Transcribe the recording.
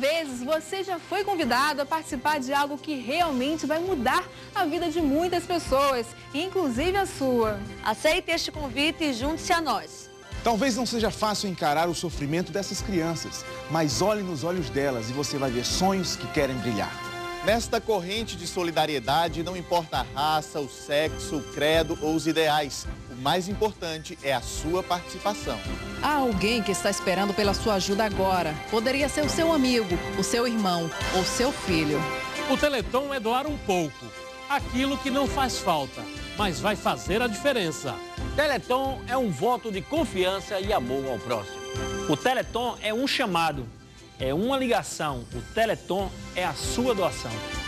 vezes você já foi convidado a participar de algo que realmente vai mudar a vida de muitas pessoas, inclusive a sua. Aceite este convite e junte-se a nós. Talvez não seja fácil encarar o sofrimento dessas crianças, mas olhe nos olhos delas e você vai ver sonhos que querem brilhar. Nesta corrente de solidariedade, não importa a raça, o sexo, o credo ou os ideais. O mais importante é a sua participação. Há alguém que está esperando pela sua ajuda agora. Poderia ser o seu amigo, o seu irmão ou seu filho. O Teleton é doar um pouco, aquilo que não faz falta, mas vai fazer a diferença. Teleton é um voto de confiança e amor ao próximo. O Teleton é um chamado, é uma ligação. O Teleton é a sua doação.